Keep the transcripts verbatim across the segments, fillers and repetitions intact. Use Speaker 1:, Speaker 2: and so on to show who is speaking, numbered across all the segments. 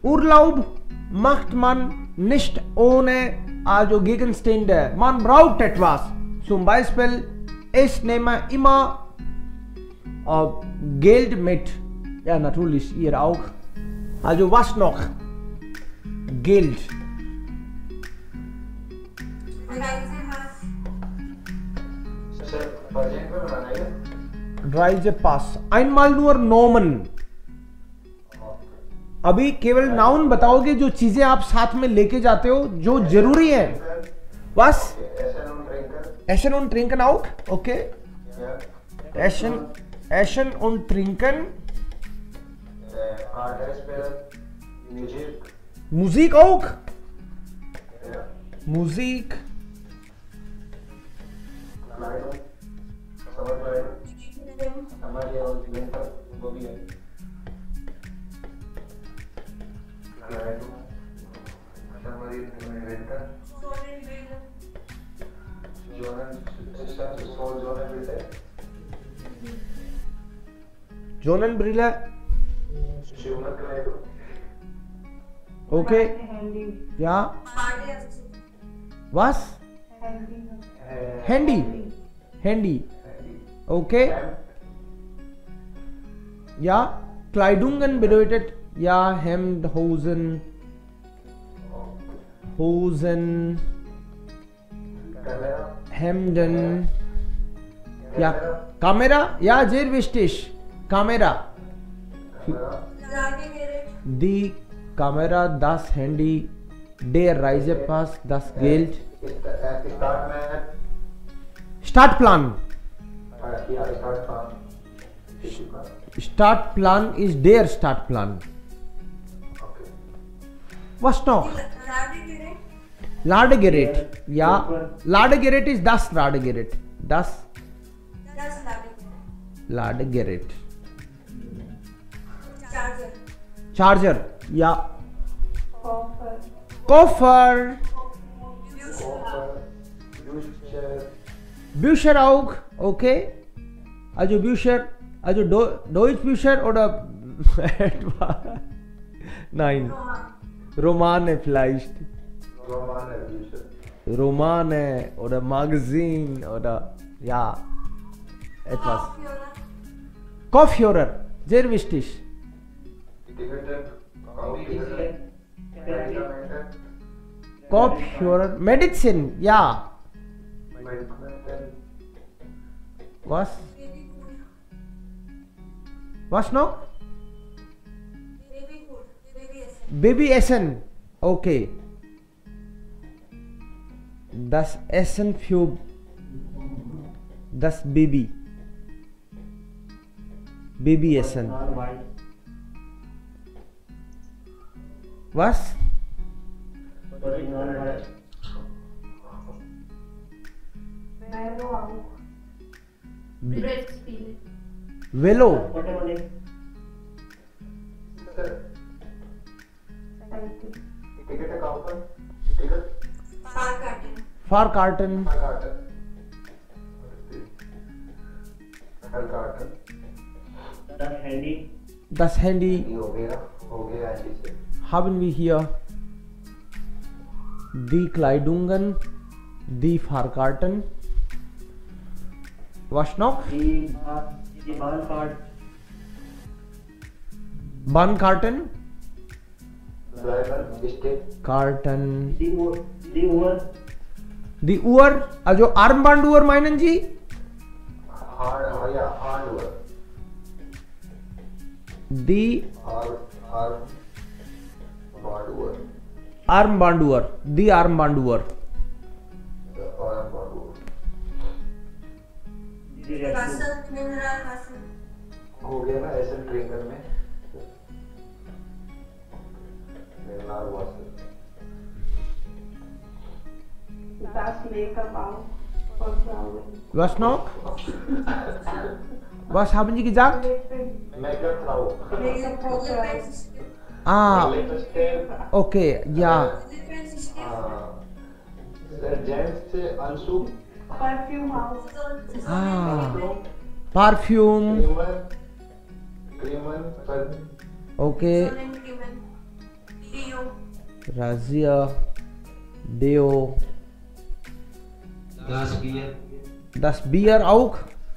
Speaker 1: Urlaub macht man nicht ohne, also Gegenstände. Man braucht etwas. Zum Beispiel, ich nehme immer äh, Geld mit. Ja, natürlich, ihr auch. Also was noch? Geld. Reisepass. Einmal nur Nomen. अभी केवल noun बताओगे, जो चीजें आप साथ में लेके जाते हो जो जरूरी है. Was? Essen und trinken auch? Okay. Essen, Essen und trinken. Musik auch? Musik. Sonnenbrille. Okay. Ja. Was? Handy. Handy. Okay. Ja. Kleidungen bedeutet ja Hemd, Hosen. Hosen. Hemden. Ja. Kamera. Ja, sehr wichtig. Kamera. Die Kamera, das Handy, der Reisepass, das Geld. Startplan. Startplan ist der Startplan. Was noch? Ladegerät. Ja, Ladegerät ist das Ladegerät. Das Ladegerät. Charger. Ja. Koffer. Koffer. Bücher auch. Okay. Also Bücher. Also Deutsch Bücher oder etwa? Nein. Romane vielleicht. Romane Bücher. Romane oder Magazin oder ja. Etwas. Kopfhörer. Sehr wichtig. Kopfhörer, Medicine, ja. Was? Was noch? Baby Essen, okay. Das Essen für das Baby. Baby Essen. Was? Velo. Fahrkarten. Das Handy. Das Handy. Haben wir hier die Kleidungen, die Fahrkarten. Was noch? Die, die Bahnkarte. Bahnkarten. Karten. Die Uhr. Die Uhr. Die Uhr. Also Armbanduhr meinen Sie? Ja, Armbanduhr. Die Armbanduhr. Armbanduhr. Die Armbanduhr. हो गया ना ऐसे ट्रिंकर में मिलनार वास्ते das Make-up auch. Was noch? Was haben Sie gesagt? Make-up-Frau. Ah, okay, ja. Der Gents Anzug. Parfüm auch. Ah, Parfüm. Okay. Razia, Deo.
Speaker 2: Das Bier.
Speaker 1: Das Bier auch.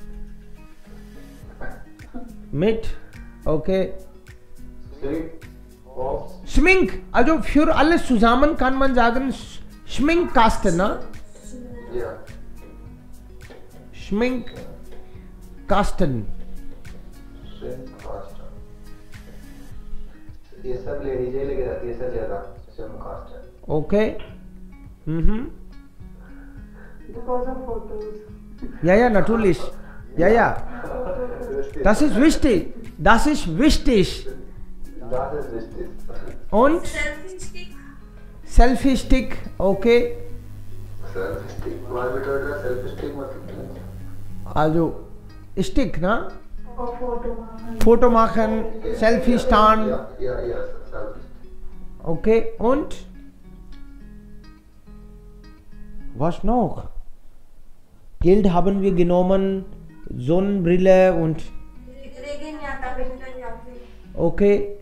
Speaker 1: Mit. Okay. Schmink. Also für alles zusammen kann man sagen Schminkkasten, ne?
Speaker 2: Ja.
Speaker 1: Schminkkasten.
Speaker 2: ये सब ladies ही लेके जाती है सबसे ज्यादा Schminkkasten.
Speaker 1: Okay. Mhm.
Speaker 3: Because of photos.
Speaker 1: Ja, ja, natürlich. Ja, ja. Das ist wichtig. Das ist wichtig.
Speaker 2: Das ist wichtig.
Speaker 1: Und
Speaker 4: Selfie stick.
Speaker 1: Selfie Stick. Okay.
Speaker 2: Selfie stick. Was bedeutet das Selfie stick मतलब?
Speaker 1: Also Stick, ne?
Speaker 3: Or photo machen.
Speaker 1: Foto machen, Selfie stand.
Speaker 2: Ja, ja, ja, Selfie stick.
Speaker 1: Okay. Und was noch? Geld haben wir genommen, Sonnenbrille und
Speaker 4: Regenjacke, Winterjacke.
Speaker 1: okay.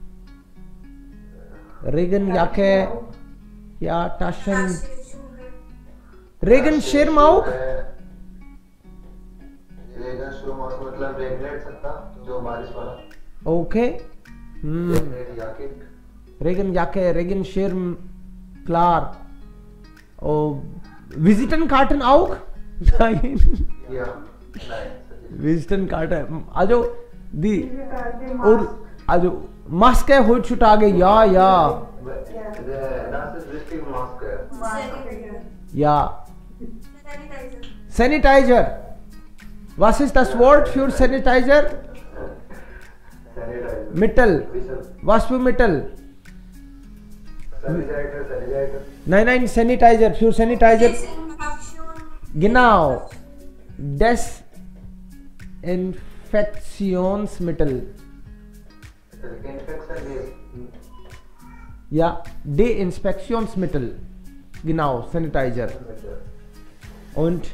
Speaker 1: Regenjacke, ja, Taschen. Regenschirm auch?
Speaker 2: Regenschirm मतलब रेगनेट सकता जो बारिश वाला.
Speaker 1: Okay. Hm.
Speaker 2: रेगनेट जैकेट.
Speaker 1: Regenjacke, Regenschirm, klar. Oh, Visitenkarten auch? Nein.
Speaker 2: Ja. Nein.
Speaker 1: Visitenkarte. Also die
Speaker 3: Diese Karte
Speaker 1: और
Speaker 3: mask.
Speaker 1: also Maske heutzutage, ja, ja,
Speaker 2: Das ist wichtig, Maske.
Speaker 3: Mask.
Speaker 1: ja.
Speaker 4: Sanitizer.
Speaker 1: Sanitizer. Was ist das Wort für Sanitizer?
Speaker 2: Sanitizer.
Speaker 1: Mittel. Was für Mittel?
Speaker 2: Sanitizer, Sanitizer.
Speaker 1: Nein, nein, Sanitizer. Für Sanitizer.
Speaker 4: Desinfektion.
Speaker 1: Genau. Desinfektionsmittel.
Speaker 2: Infection ist.
Speaker 1: Ja, Deinspektionsmittel. Genau, Sanitizer. Und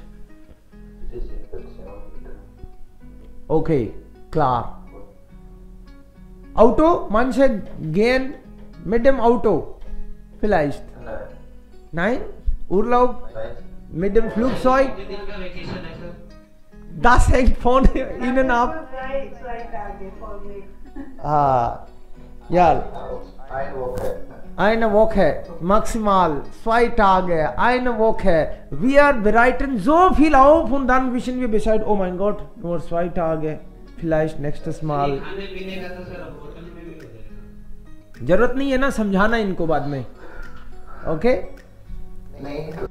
Speaker 1: okay, klar. Auto, manche gehen mit dem Auto. Vielleicht.
Speaker 2: Nein.
Speaker 1: Nein? Urlaub
Speaker 2: Nein.
Speaker 1: mit dem Flugzeug?
Speaker 5: कितने दिन का vacation है sir?
Speaker 1: Das hängt von Ihnen ab.
Speaker 3: Zwei, zwei Tage folgen.
Speaker 1: Ah, ja,
Speaker 2: Eine Woche.
Speaker 1: eine Woche, maximal zwei Tage, eine Woche. Wir bereiten so viel auf und dann wissen wir Bescheid, oh mein Gott, nur zwei Tage, vielleicht nächstes Mal.
Speaker 5: खाने पीने का तो sir hotel में भी हो जाएगा.
Speaker 1: जरूरत नहीं है ना समझाना इनको बाद में. ओके?
Speaker 2: नहीं.